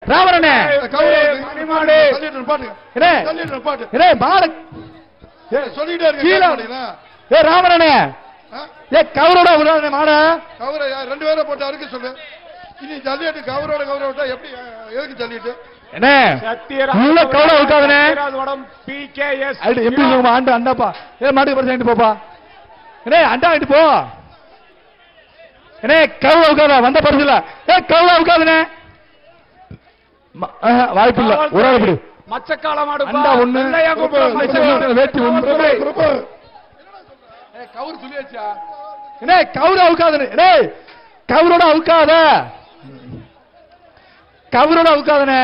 ராமரண்ணே ராமரண்ணே கவரோட மாட கவர 2 பேரை போட்டு அறுக்க சொல்லு. இனி ஜல்லிட்டு கவரோட விட்டா எப்படி எதுக்கு ஜல்லிட்டு என்ன கவலை இருக்காதுனே ஆண்டு அண்டாப்பா மாட்டுக்கு பரிசு போப்பா என்ன அண்டா வாங்கிட்டு போ என்ன கவலை உட்காத வந்த பரிசுல கவலை உட்காதுனே வாய்ப்பு இல்ல ஒரு ஆள் இப்படி மச்சக்கால மாடு அண்டா ஒண்ணு வேட்டி ஒன்று கவுரு சொல்லியாச்சா என்ன கவுரு அவுக்காதனே கவுரோட அவுக்காத கவுரோட அவுக்காதனே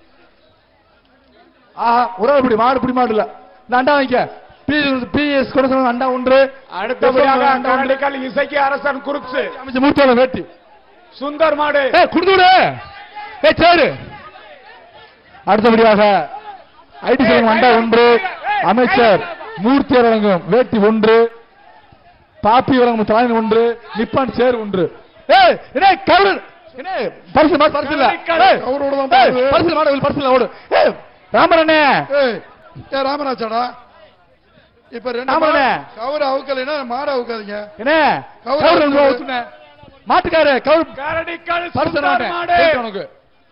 ஆஹா ஒரு ஆள் இப்படி மாடு பிடி மாடு இல்ல இந்த அண்டா வாங்கிக்க பிஎஸ் கூட சொல்லுங்க அண்டா ஒன்று அடுத்தபடியாக இசைக்கு அரசன் குறுக்ஸ் அமைச்சர் மூர்த்தியோட வேட்டி சுந்தர் மாடு குடுத்து விடு சரி அடுத்தபடியாக ஐடி சொல்லுங்க அண்டா ஒன்று அமைச்சர் மூர்த்தியர் வழங்கும் வேட்டி ஒன்று பாப்பி வழங்கும் தலைமை ஒன்று நிப்பான் சேர் ஒன்று கவுரு பரிசு பரிசு இல்ல பரிசு மாடு பரிசு இல்ல ஓடு ராமரண்ணே ராமராஜாடா இப்ப கவுர அவுக்கலைன்னா மாடு அவுக்காதீங்க என்ன மாட்டுக்காரு கவுரு பரிசு உனக்கு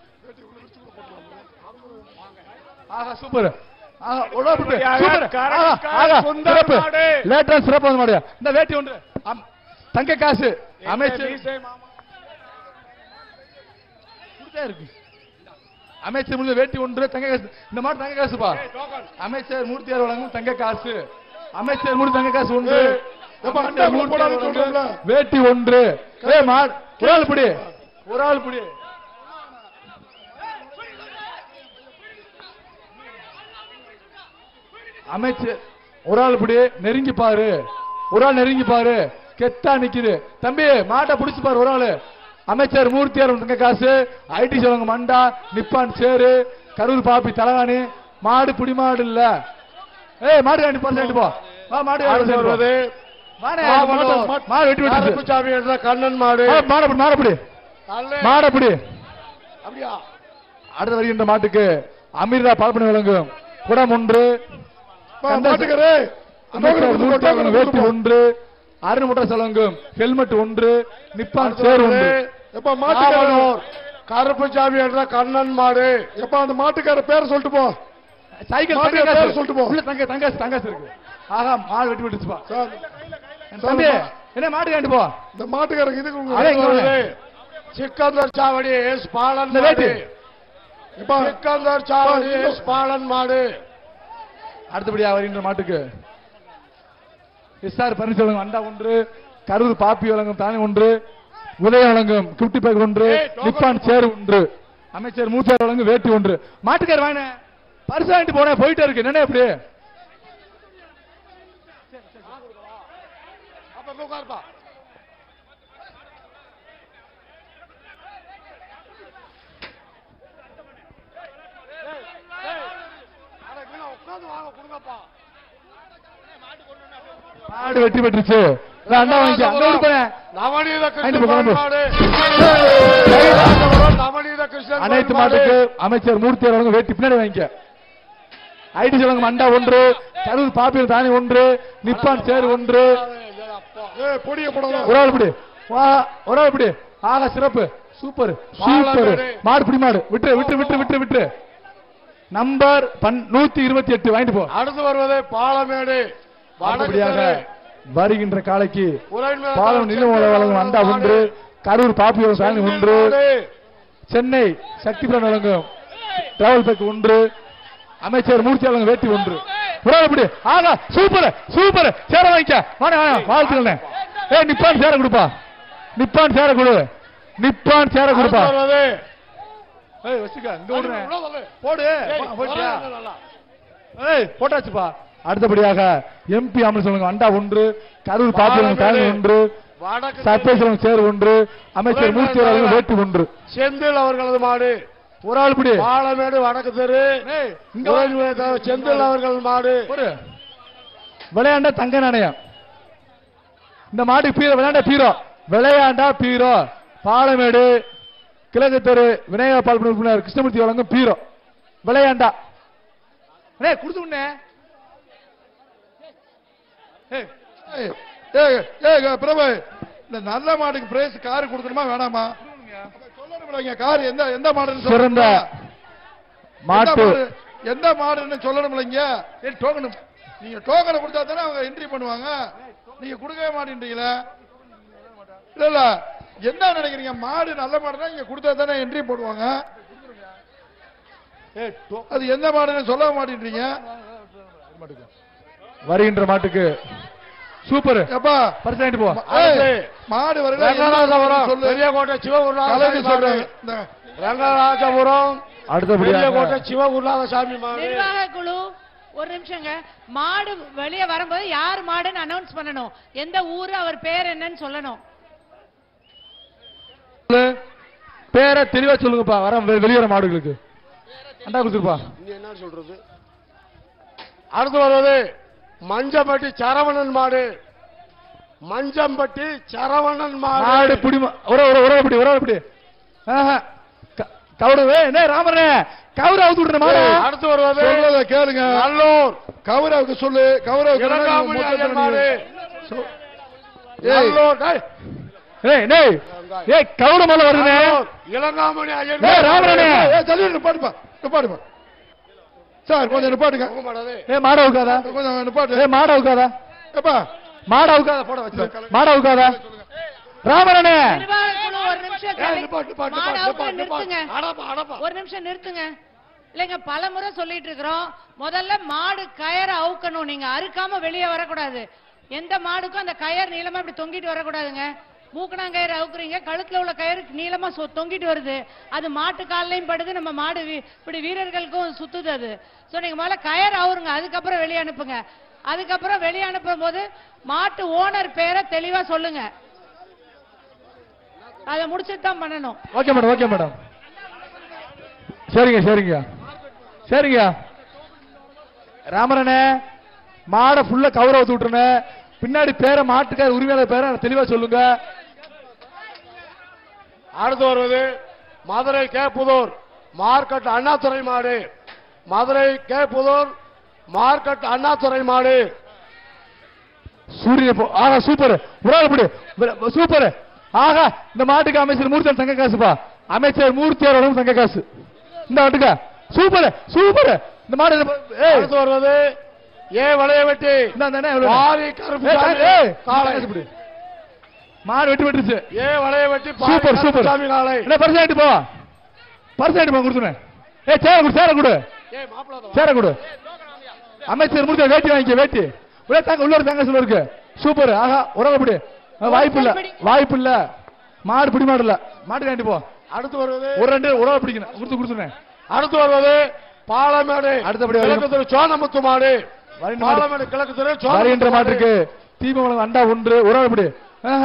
சூப்பர் சிறப்பு மாடு இந்த வேட்டி ஒன்று தங்க காசு அமைச்சர் அமைச்சர் முடிஞ்ச வேட்டி ஒன்று தங்க காசு இந்த மாடு தங்க காசுப்பா அமைச்சர் மூர்த்தியார் வழங்கும் தங்க காசு அமைச்சர் மூணு தங்க காசு ஒன்று வேட்டி ஒன்று ஒரு ஆள் பிடி ஒரு ஆள் பிடி அமைச்சர் ஒரு ஆள் பிடி நெருங்கி பாரு ஒரு ஆள் நெருங்கி பாரு கெட்டா நிக்குது தம்பி மாட்டை பிடிச்சு பாரு ஒரு ஆளு அமைச்சர் மூர்த்தியார் தங்க காசு ஐடி சொல்லுங்க மண்டா நிப்பான் சேரு கரூர் பாப்பி தலகாணி மாடு பிடி மாடு இல்ல மாடு காண்டி பரிசு போ மாடு மாடு வெட்டி வெட்டி கண்ணன் மாடு மாடப்படி மாடப்படி அடுத்த வருகின்ற மாட்டுக்கு அமீர்தா பால்பனை வழங்கும் குடம் ஒன்று வேட்டி ஒன்று அருண்முட்டை செலங்கும் ஹெல்மெட் ஒன்று நிப்பான் சேர் ஒன்று கருப்புசாமி என்ற கண்ணன் மாடு எப்ப அந்த மாட்டுக்கார பேரை சொல்லிட்டு போ சைக்கிள் பேர் சொல்லிட்டு போ தங்காசு தங்காசு இருக்கு ஆகா மாடு வெட்டி விட்டுச்சுப்பா தம்பி என்ன மாட்டு காண்டு போ இந்த மாட்டுக்காரங்க இதுக்கு சிக்கந்தர் சாவடி எஸ் பாலன் மாடு சிக்கந்தர் சாவடி எஸ் பாலன் மாடு அடுத்தபடியாக வருகின்ற மாட்டுக்கு எஸ்ஆர் பன்னீர்செல்வம் அண்டா ஒன்று கரூர் பாப்பி வழங்கும் தானே ஒன்று உதயம் வழங்கும் கிப்டி பேக் ஒன்று நிப்பான் சேர் ஒன்று அமைச்சர் மூச்சார் வழங்கும் வேட்டி ஒன்று மாட்டுக்கார் வாங்க பரிசு வாங்கிட்டு போன போயிட்டே இருக்கு என்ன எப்படி மாடு வெற்றி பெற்றுச்சு அனைத்து மாட்டுக்கு அமைச்சர் மூர்த்தி அவர்கள் வேட்டி பின்னாடி வாங்கிக்க ஐடி சொல்லுங்க அண்டா ஒன்று கரூர் பாப்பியல் தானி ஒன்று நிப்பான் சேர் ஒன்று ஒரு ஆள் பிடி ஒரு ஆள் பிடி ஆக சிறப்பு சூப்பர் சூப்பர் மாடு பிடி மாடு விட்டு விட்டு விட்டு விட்டு விட்டு நம்பர் 128 வாங்கிட்டு போ அடுத்து வருவது பாலமேடு வருகின்ற காலைக்கு பாலம் நிலமலை வழங்கும் அண்டா ஒன்று கரூர் பாப்பியோர் சாணி ஒன்று சென்னை சக்திபுரம் வழங்கும் டிராவல் பேக் ஒன்று அமைச்சர் மூர்த்தி வழங்கும் வேட்டி ஒன்று அப்படி ஆகா சூப்பர் சூப்பர் சேர வாங்கிக்க வாழ்த்துக்கிறேன் நிப்பான் சேர கொடுப்பா நிப்பான் சேர கொடு நிப்பான் சேர கொடுப்பா போட்டாச்சுப்பா அடுத்தபடியாக எம்பி அமல் சொல்லுங்க அண்டா ஒன்று கரூர் பாப்பியம் ஒன்று சர்பேஸ்வரம் சேர் ஒன்று அமைச்சர் மூர்த்தி அவர்கள் வேட்டி ஒன்று செந்தில் அவர்களது மாடு ஒரு ஆள் பிடி பாலமேடு வடக்கு தெரு செந்தில் அவர்கள் மாடு விளையாண்ட தங்க நாணயம் இந்த மாடு பீரோ விளையாண்ட பீரோ விளையாண்டா பீரோ பாலமேடு கிழக்கு தெரு விநாயகா பால் உறுப்பினர் கிருஷ்ணமூர்த்தி வழங்கும் பீரோ விளையாண்டா குடுத்துண்ணே பிரபு இந்த நல்ல மாட்டுக்கு பிரைஸ் கார் கொடுக்கணுமா வேணாமா சொல்லணும் கார் எந்த மாடுன்னு சிறந்த மாட்டு எந்த மாடுன்னு சொல்லணும் இல்லைங்க டோக்கன் நீங்க டோக்கனை கொடுத்தா தானே அவங்க என்ட்ரி பண்ணுவாங்க நீங்க கொடுக்கவே மாட்டேன்றீங்களே இல்ல இல்ல என்ன நினைக்கிறீங்க மாடு நல்ல மாடுனா நீங்க கொடுத்தா தானே என்ட்ரி போடுவாங்க அது எந்த மாடுன்னு சொல்ல மாட்டேன்றீங்க வருகின்ற மாட்டுக்கு சூப்பர் எப்பா பரிசாயிட்டு போ மாடு ரங்கராஜபுரம் பெரியகோட்டை சிவகுருநாதசாமி ரங்கராஜபுரம் அடுத்த சிவகுருநாதசாமி நிர்வாக குழு ஒரு நிமிஷங்க மாடு வெளியே வரும்போது யார் மாடுன்னு அனௌன்ஸ் பண்ணணும் எந்த ஊரு அவர் பேர் என்னன்னு சொல்லணும் பேரை தெளிவா சொல்லுங்கப்பா வர வெளியேற மாடுகளுக்கு அண்டா கொடுத்துருப்பா என்ன சொல்றது அடுத்து வருவது மஞ்சம்பட்டி சரவணன் மாடு மஞ்சம்பட்டி சரவணன் மாடு புடி உறவப்படி கவுரவே என்ன ராமரே கவுர அவுத்து விடுற மாடு அடுத்து வருவது கேளுங்க நல்லூர் கவுரவுக்கு சொல்லு கவுரவுக்கு மாடு கவுர மேல வருதுனே இளங்காமணி ராமரே நிப்பாட்டுப்பா நிப்பாட்டுப்பா சார் கொஞ்சம் நிப்பாட்டுங்க மாட உட்காதா கொஞ்சம் நிப்பாட்டு மாட உட்காதா எப்பா மாட உட்காத போட வச்சு மாட உட்காதா ராமரனே ஒரு நிமிஷம் நிறுத்துங்க இல்லங்க பல முறை சொல்லிட்டு இருக்கிறோம் முதல்ல மாடு கயரை அவுக்கணும் நீங்க அறுக்காம வெளியே வரக்கூடாது எந்த மாடுக்கும் அந்த கயர் நீளமா இப்படி தொங்கிட்டு வரக்கூடாதுங்க மூக்கணாங்கயிறு அவுக்குறீங்க கழுத்துல உள்ள கயிறு நீளமா தொங்கிட்டு வருது அது மாட்டு காலையும் படுது நம்ம மாடு இப்படி வீரர்களுக்கும் சுத்துது அது சோ நீங்க முதல்ல கயர் அவுருங்க அதுக்கப்புறம் வெளியே அனுப்புங்க அதுக்கப்புறம் வெளியே அனுப்பும் போது மாட்டு ஓனர் பேரை தெளிவா சொல்லுங்க அதை முடிச்சுட்டு தான் பண்ணணும் ஓகே மேடம் சரிங்க ராமரனே மாடை ஃபுல்லா கவுர ஊத்து விட்டுருன பின்னாடி பேரை மாட்டுக்கார உரிமையாளர் பேரை தெளிவா சொல்லுங்க அடுத்து வருவது மதுரை கேப்புதூர் மார்க்கெட் அண்ணாதுரை மாடு மதுரை கேப்புதூர் மார்க்கெட் அண்ணாதுரை மாடு சூரியன் ஆகா சூப்பர் உராலப்படி சூப்பர் ஆகா இந்த மாட்டுக்கு அமைச்சர் மூர்த்தியார் தங்க காசுப்பா அமைச்சர் மூர்த்தியாரோட தங்க காசு இந்த மாட்டுக்கா சூப்பர் இந்த மாடு அடுத்து வருவது வளைய வெட்டி மாடு வெட்டுச்சு வளைய வெட்டி சூப்பர் என்ன பரிசாயிட்டு போ கொடுத்துனேன் சேர கொடு அமைச்சர் முடிஞ்ச வேட்டி வாங்கிக்க வேட்டி உள்ள தாங்க உள்ள தங்க சொல்ல இருக்கு சூப்பர் ஆஹா உறவப்படி வாய்ப்பு இல்ல மாடு பிடி மாடு இல்ல மாட்டு காண்டி போ அடுத்து வருவது ஒரு ரெண்டு உறவை பிடிக்கணும் கொடுத்துனேன் அடுத்து வருவது பாலமேடு அடுத்தபடி சோனமுத்து மாடு பாலமேடு கிழக்கு தெரு வருகின்ற மாட்டுக்கு தீபமலம் அண்டா ஒன்று ஒரு ஆள் பிடி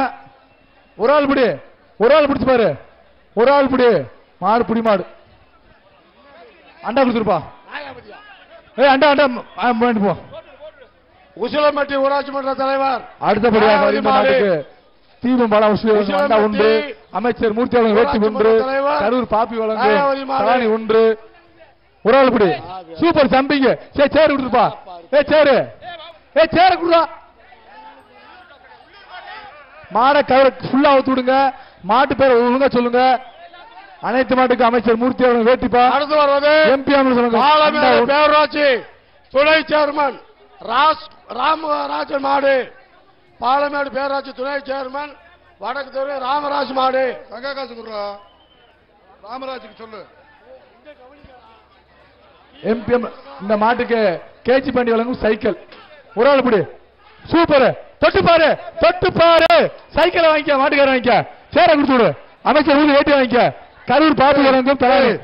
ஒரு ஆள் பிடிச்சு பாரு ஒரு ஆள் பிடி மாடு பிடி மாடு அண்டா கொடுத்துருப்பா அண்டா போ உசிலம்பட்டி ஊராட்சி மன்ற தலைவர் அடுத்தபடியாக மாட்டுக்கு தீபம் பலம் அண்டா ஒன்று அமைச்சர் மூர்த்தி வேட்டி ஒன்று கரூர் பாப்பி வழங்கு ஒன்று ஒரு ஆள் பிடி சூப்பர் தம்பிங்க சேரு கொடுத்துருப்பா சேரு கொடுறா மாடை கவர ஃபுல்லா ஊத்து விடுங்க மாட்டு பேரை ஒழுங்கா சொல்லுங்க அனைத்து மாட்டுக்கு அமைச்சர் மூர்த்தி அவர்கள் வேட்டிப்பா அடுத்து வருவது எம்பி சொல்லுங்க பேரூராட்சி துணை சேர்மன் ராமராஜன் மாடு பாலமேடு பேரூராட்சி துணை சேர்மன் வடக்கு தெரு ராமராஜ் மாடு தங்க காசு கொடுறா ராமராஜுக்கு சொல்லு எம்பிஎம் இந்த மாட்டுக்கு கேஜி பாண்டி வழங்கும் சைக்கிள் ஒரு ஆள் பிடி சூப்பர் தொட்டு பாரு சைக்கிளை வாங்கிக்க மாட்டுக்கார வாங்கிக்க சேர கொடுத்து விடு அமைச்சர் ஊருக்கு வேட்டி வாங்கிக்க கரூர் பாப்பி வழங்கும் தலைவர்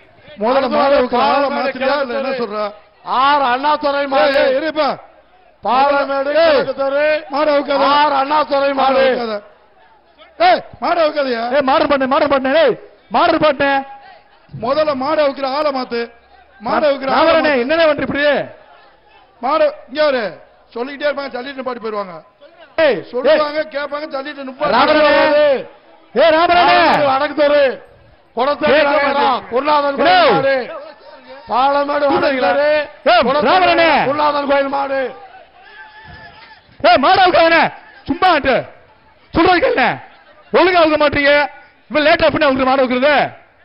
முதல்ல என்ன சொல்ற ஆறு அண்ணாதுரை மாடு இருப்பா பாலமேடு ஆறு அண்ணாதுரை மாடு மாடு வைக்காதயா மாடர் பண்ணேன் முதல்ல மாடு வைக்கிற ஆளை மாத்து மாடு வைக்கிற என்னென்ன பண்ற இப்படி மாடு இங்க ஒரு சொல்லிக்கிட்டே இருப்பாங்க தள்ளிட்டு பாட்டு போயிருவாங்க சொல்லுவாங்க கேட்பாங்க தள்ளிட்டு நிப்பாங்க வடக்கு தெரு குருநாதன் கோயில் மாடு பாலமேடு குருநாதன் கோயில் மாடு மாடாவுக்கான சும்மா சொல்றது என்ன ஒழுங்கா அவுக்க மாட்டீங்க இவன் லேட்டா பண்ணி அவங்க மாட வைக்கிறது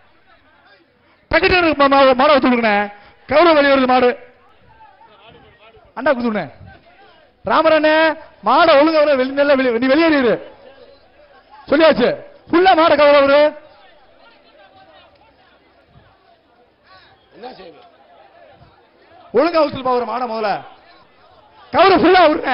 டக்கு மாட வச்சு கொடுக்கணே கௌரவ வழி வருது மாடு அண்டா குடுத்துனே ராமரண்ணே மாட ஒழுங்கா நீ வெளியேறிடு சொல்லியாச்சு ஃபுல்லா மாட கௌரவரு என்ன செய்யுது ஒழுங்கா வச்சு பாக்குற மாட முதல்ல கௌரவ ஃபுல்லா விடுங்க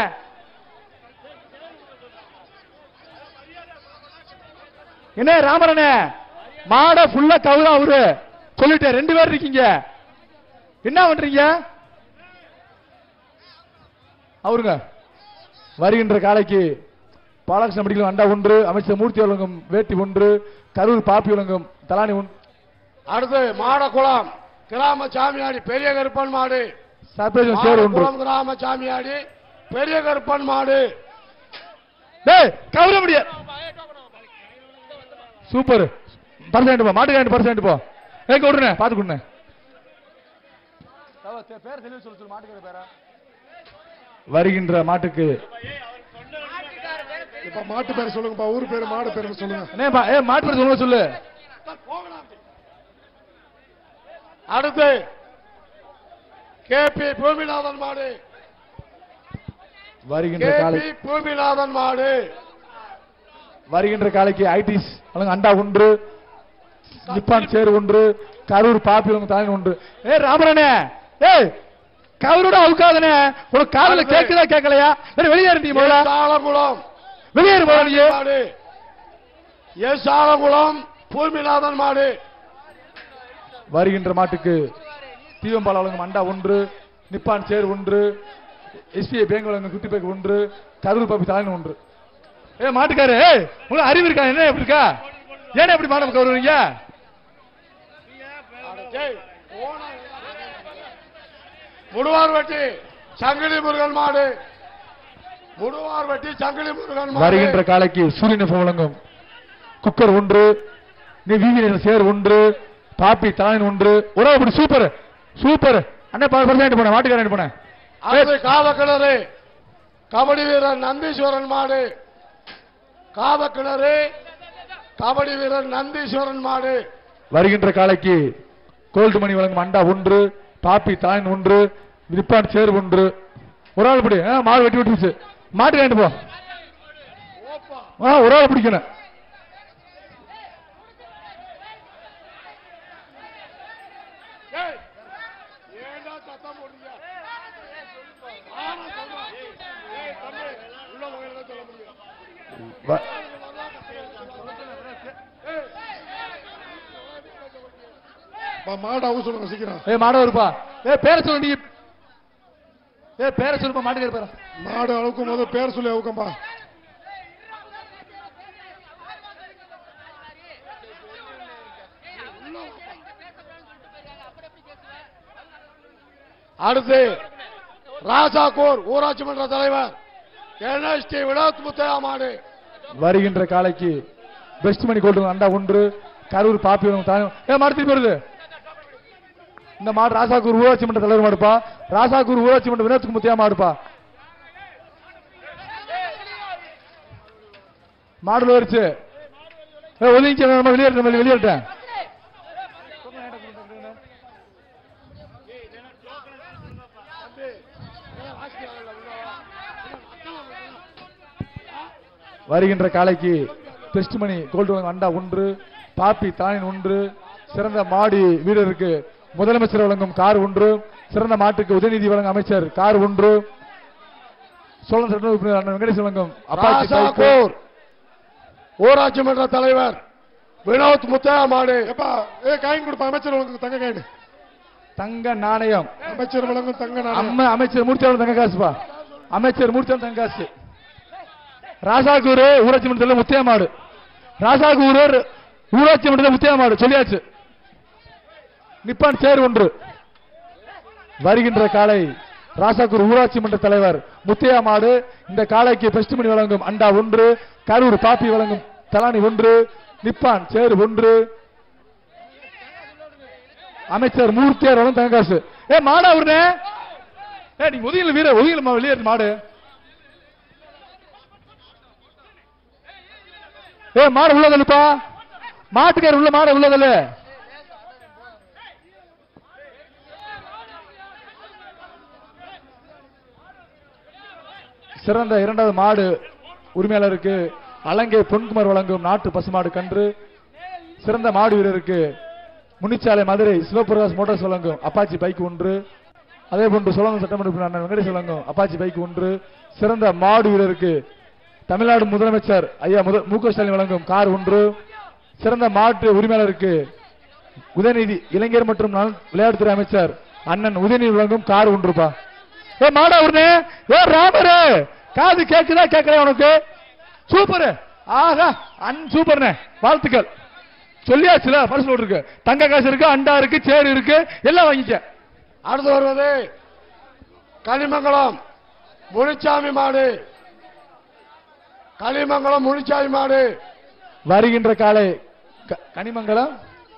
என்ன ராமரண்ணே மாட ஃபுல்லா கவுரா அவரு சொல்லிட்டேன் 2 பேர் இருக்கீங்க என்ன பண்றீங்க அவருங்க வருகின்ற காலைக்கு பாலகிருஷ்ண மடிகளும் அண்டா 1 அமைச்சர் மூர்த்தி வழங்கும் வேட்டி 1 கரூர் பாப்பி வழங்கும் தலானி 1 அடுத்து மாடக்குளம் கிராம சாமியாடி பெரிய கருப்பன் மாடு சர்ப்ரைஸ் சேர் 1 கிராம சாமியாடி பெரிய கருப்பன் மாடு டேய் கவுர முடிய சூப்பர் பர்சன்ட் போ மாட்டுக்கு பர்சன்ட் போ ஏங்க விடுறே பாத்து கொடுங்க பேர் தெளிவு சொல்லு மாட்டுக்கு பேரா வருகின்ற மாட்டுக்கு இப்ப மாட்டு பேர் சொல்லுங்கப்பா ஊர் பேரு மாடு பேரு சொல்லுங்க மாட்டு பேர் சொல்லுங்க சொல்லு அடுத்து கேபி பூமிநாதன் மாடு வருகின்ற காலை பூமிநாதன் மாடு வருகின்ற காலைக்கு ஐடிஸ் அண்டா 1 நிப்பான் சேர் 1 கரூர் பாப்பி தானே 1 ராமரண்ணே கவரோட அவுக்காதனே ஒரு காதல கேக்குதா கேட்கலையா வெளியேறீங்க முதல்ல சாலகுளம் வெளியேறு மாடு சாலகுளம் பூமிநாதன் மாடு வருகின்ற மாட்டுக்கு தீவம்பால் வழங்கும் அண்டா 1 நிப்பான் சேர் 1 எஸ்பிஐ பேங்க் வழங்கும் குட்டி பேக் 1 கரூர் பாப்பி தானே 1 மாட்டுக்காரு உங்களுக்கு அறிவு இருக்கா என்ன எப்படி இருக்கா ஏன்னா எப்படி மாடம் கவருவீங்க முடுவார் வெட்டி சங்கிலி முருகன் மாடு முடுவார் வெட்டி சங்கிலி முருகன் வருகின்ற காலைக்கு சூரியன் வழங்கும் குக்கர் 1 நீ வீதி சேர் 1 பாப்பி தாயின் 1 ஒரு சூப்பர் சூப்பர் அண்ணா போன மாட்டுக்காரன் போனேன் காவக்கிணறு கபடி வீரர் நந்தீஸ்வரன் மாடு காவக்கிணறு கபடி வீரர் நந்தீஸ்வரன் மாடு வருகின்ற காலைக்கு கோல்டு மணி வழங்கும் அண்டா 1 பாப்பி தாயின் 1 நிப்பான் சேர் 1 ஒரு ஆள் பிடி மாடு வெட்டி விட்டுச்சு மாட்டு கேட்டு போ ஒரு ஆள் பிடிக்கணும் மாடு அவு சொல்லுங்க சீக்கிரம் மாடு வருப்பா பேர சொல்லு நீ பேர சொல்லுப்பா மாட்டுக்கு பேர மாடு அவுக்கும் போது பேர் சொல்லி அவுக்கம்பா அடுத்து ராசாக்கூர் ஊராட்சி மன்ற தலைவர் என்எஸ்டி வினோத் முத்தையா மாடு வருகின்ற காலைக்கு பெஸ்ட் மணி கோல்டு அண்டா 1 கரூர் பாப்பி மாடு திருப்பி வருது இந்த மாடு ராசாக்கூர் ஊராட்சி மன்ற தலைவர் மாடுப்பா ராசாக்கூர் ஊராட்சி மன்ற வினோத் முத்தையா மாடுப்பா மாடுல வரிச்சு ஒதுங்கி வெளியேறேன் வருகின்ற காலைக்கு பெஸ்ட் மணி கோல்டு அண்டா 1 பாப்பி தாயின் 1 சிறந்த மாடி வீரருக்கு முதலமைச்சர் வழங்கும் கார் 1 சிறந்த மாட்டுக்கு உதயநிதி வழங்கும் அமைச்சர் கார் 1 சோழன் சட்ட உறுப்பினர் வெங்கடேஷ் வழங்கும் அப்பாச்சி ஊராட்சி மன்ற தலைவர் வினோத் முத்தையா மாடு காயின் கொடுப்பா அமைச்சர் வழங்கும் தங்க காயின் தங்க நாணயம் அமைச்சர் வழங்கும் தங்க நாணயம் அமைச்சர் மூர்த்தி தங்க காசுப்பா அமைச்சர் மூர்த்தி தங்க காசு ராசாக்கூர் ஊராட்சி மன்றத்தில் முத்தையா மாடு ராசாக்கூர் ஊராட்சி மன்றத்தில் முத்தையா மாடு சொல்லியாச்சு நிப்பான் சேர் 1 வருகின்ற காலை ராசாக்கூர் ஊராட்சி மன்ற தலைவர் முத்தையா மாடு இந்த காலைக்கு பெஸ்ட் மணி வழங்கும் அண்டா 1 கரூர் பாப்பி வழங்கும் தலானி 1 நிப்பான் சேர் 1 அமைச்சர் மூர்த்தியார் வழங்கும் தங்கக்காசு. மாடா அவருனே நீங்க ஒதுங்கல வீர ஒதுங்கல வெளியே மாடு. மாடு உள்ளதல்லுப்பா, மாட்டுக்கார உள்ள மாடு உள்ளதல்ல. சிறந்த இரண்டாவது மாடு உரிமையாளருக்கு அலங்கை பொன்குமார் வழங்கும் நாட்டு பசுமாடு கன்று. சிறந்த மாடு வீரருக்கு முனிச்சாலை மதுரை சிவபிரகாஷ் மோட்டார்ஸ் வழங்கும் அப்பாச்சி பைக் 1. அதே போன்று சோழன் சட்டமன்ற உறுப்பினர் வெங்கடேஷ் வழங்கும் அப்பாச்சி பைக் 1. சிறந்த மாடு வீரருக்கு தமிழ்நாடு முதலமைச்சர் ஐயா மு.க. ஸ்டாலின் வழங்கும் கார் 1. சிறந்த மாட்டு உரிமையாளருக்கு உதயநிதி இளைஞர் மற்றும் விளையாட்டுத்துறை அமைச்சர் அண்ணன் உதயநிதி வழங்கும் கார் 1. மாடா உடனே ராமரு காது கேக்குதா கேட்கல உனக்கு? சூப்பர், ஆகா சூப்பர்ண்ணே, வாழ்த்துக்கள். சொல்லியாச்சுல பரிசு இருக்கு, தங்க காசு இருக்கு, அண்டா இருக்கு, சேர் இருக்கு, எல்லாம் வாங்கிக்க. அடுத்து வருவது கலிமங்கலம் முனிச்சாமி மாடு. கலிமங்கலம் முனிச்சாமி மாடு வருகின்ற காலை கனிமங்கலம்.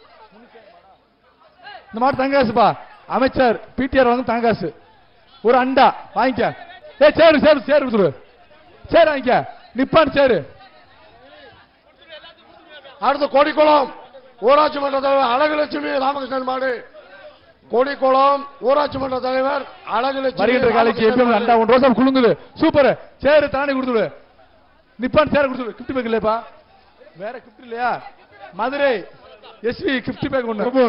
இந்த மாடு தங்காசுப்பா, அமைச்சர் பிடிஆர் வழங்கும் தங்காசு. ஒரு அண்டா வாங்கிக்க. சேரு சேரு சேரு கொடுத்துரு, சேரு வாங்கிக்க. நிப்பான் சேரு. அடுத்து கொடிக்குளம் ஊராட்சி மன்ற தலைவர் அழகுலட்சுமி ராமகிருஷ்ணன் மாடு. கொடிக்குளம் ஊராட்சி மன்ற தலைவர் அழகுலட்சுமி வருகின்ற காலைக்கு எப்பயும் அண்டா 1 ரோசா குழுங்குது. சூப்பர், சேரு தானே கொடுத்துடு. நிப்பான் சேரு கொடுத்துடு. கிஃப்ட் பேக் இல்லையப்பா, வேற கிஃப்ட் இல்லையா? Madurai SV gift pack 1.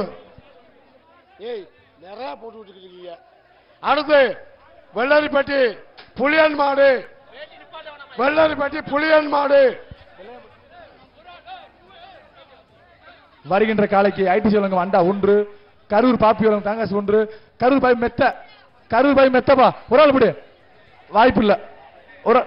நிறைய போட்டு விட்டுருக்கீங்க. அடுத்து வெள்ளரிப்பட்டி புளியன் மாடு. வெள்ளரிப்பட்டி புளியன் மாடு வருகின்ற காலைக்கு ஐடிசி வழங்கும் அண்டா 1. கரூர் பாப்பி வழங்கும் தாங்காசு 1. கரூர் பாய் மெத்த, கரூர் பாய் மெத்தப்பா. ஒரு ஆள் படி, வாய்ப்பு இல்ல. ஒரு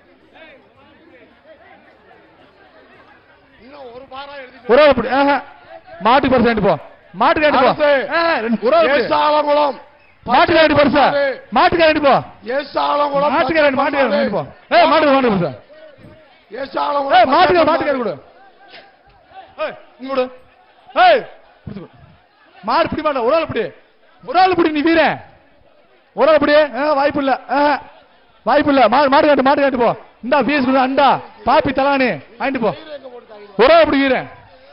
ஆள் படி. மாட்டுக்கு பரிசு வாங்கிட்டு போ, மாட்டுக்கு வாங்கிட்டு போ. ஆலங்குளம் மாட்டுக்காரண்டி பரிசா, மாட்டுக்காரண்டி போ. ஆலங்குளம் மாட்டுக்காரண்டி மாட்டுக்காரண்டி போ. மாட்டு மாட்டு பரிசா, ஆலங்குளம் மாட்டுக்கார மாட்டுக்கார கொடு. கொடு. மாடு பிடி மாட்ட. ஒரு ஆள் பிடி, ஒரு ஆள் பிடி. நீ வீரன் ஒரு ஆள் பிடி. வாய்ப்பு இல்ல, வாய்ப்பு இல்ல. மாடு காட்டு, மாடு காட்டு போ. இந்தா பீஸ் கொடு, அண்டா பாப்பி தலானி வாங்கிட்டு போ. ஒரு ஆள் பிடி வீரன்.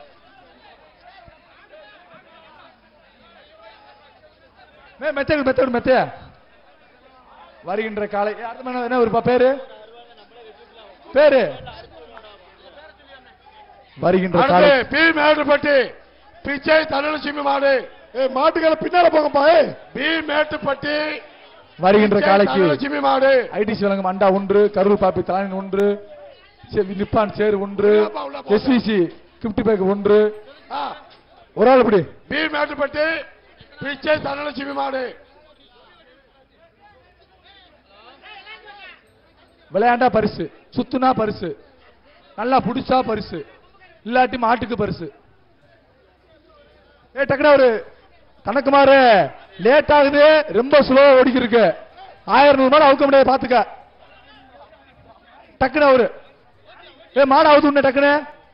மெத்த மெத்த மெத்த. வருகின்ற காலை என்ன ஒரு பேரு பேரு வருகின்ற காலை பி மேட்டுப்பட்டி பிச்சை தனலட்சுமி மாடு. மாட்டுக்கார பின்னால போங்கப்பா. பி மேட்டுப்பட்டி வருகின்ற காலைக்கு தனலட்சுமி மாடு. ஐடிசி வழங்கும் அண்டா 1. கரூர் பாப்பி தலானி 1. Nippon chair 1. SVC gift pack 1. ஒரு ஆள் எப்படி? பி மேட்டுப்பட்டி பிச்சை தனலட்சுமி மாடு. விளையாண்டா பரிசு, சுத்துனா பரிசு, நல்லா புடிச்சா பரிசு, இல்லாட்டி மாட்டுக்கு பரிசு. டக்குனு ஒரு கணக்குமாறு லேட் ஆகுது, ரொம்ப ஸ்லோவா ஓடிக்கு இருக்கு. 1100 மாடு அவுக்க முடியாது, பாத்துக்க. டக்குனு அவரு மாடு அவுத்து விடு. டக்குனு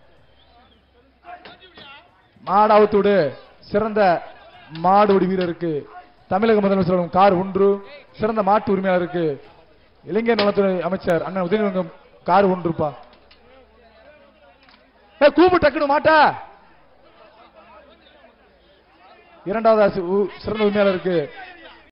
மாடு அவுத்து விடு. சிறந்த மாடு வீரருக்கு தமிழக முதலமைச்சர் கார் 1. சிறந்த மாட்டு உரிமையாளருக்கு இளைஞர் நலத்துறை அமைச்சர் அண்ணன் உதயநிதி கார் 1. கூப்பு டக்குனு மாட்டா. இரண்டாவது சிறந்த உரிமையாளருக்கு